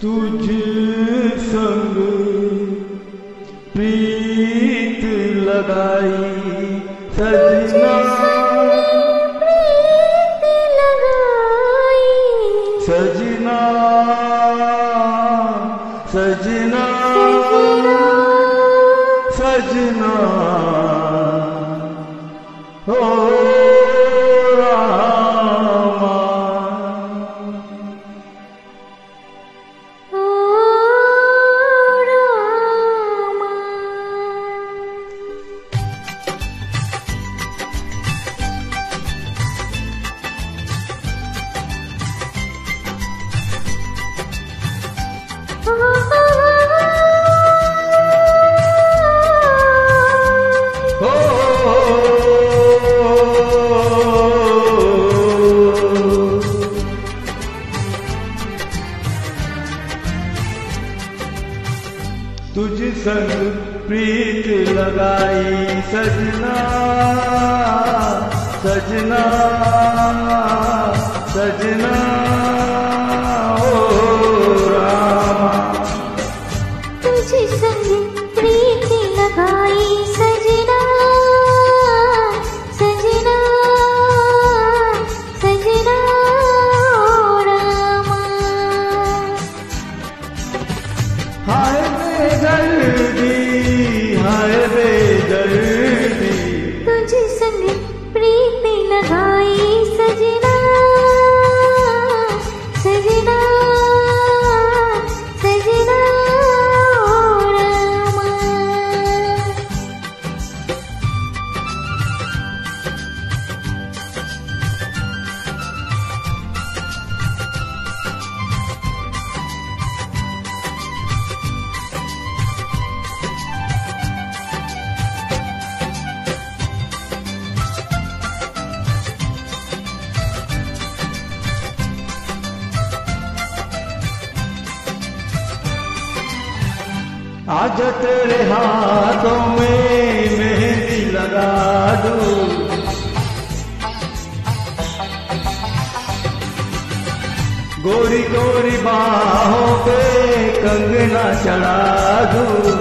तुझ संग प्रीत लगाई सजना, सजना सजना सजना हो रामा। तुझ संग प्रीत लगाई सजना, सजना सजना ओ रामा। तुझ संग प्रीत लगाई सजना, सजना सजना ओ रामा। हाय बेदर्दी, हाय बेदर्दी, तुझ संग प्रीत लगाई सजना, सजना सजना ओ रामा। आज तेरे हाथों में मेहंदी लगा दूं, गोरी गोरी बाहों पे कंगना चढ़ा दूं,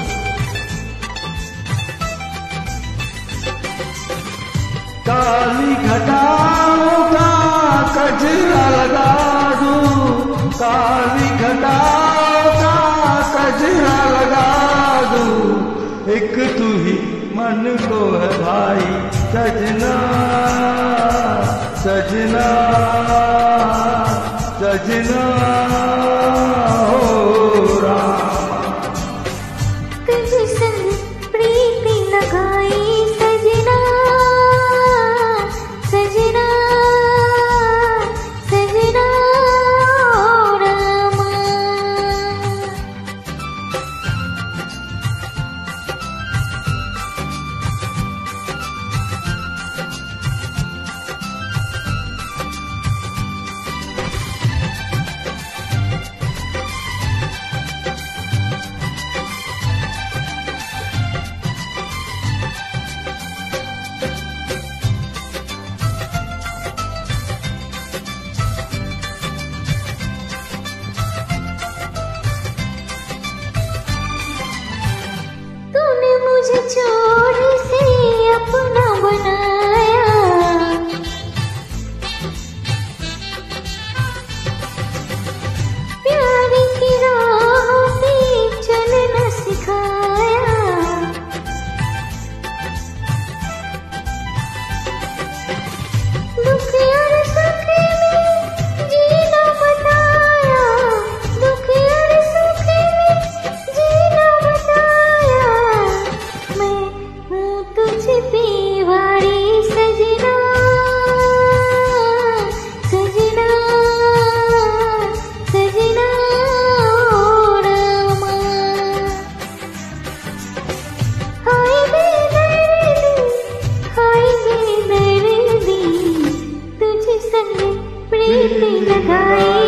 काली घटाओं का कजरा लगा दूं, काली घटाओं का कजरा लगा दूं। एक तू ही मन को है भाई सजना, सजना सजना हो रामा। तुझ संग प्रीत लगाई सजना, सजना सजना ओ रामा। तूने मुझे चोरी से अपना बनाया, प्यार की राहों पे चलना सिखाया। दुख और सुख में जीना बताया, दुख और सुख में जीना बताया। मैं हूँ तुझ पे वारी सजना, सजना सजना ओ रामा। हाय बेदर्दी, हाय बेदर्दी, तुझ संग प्रीत लगाई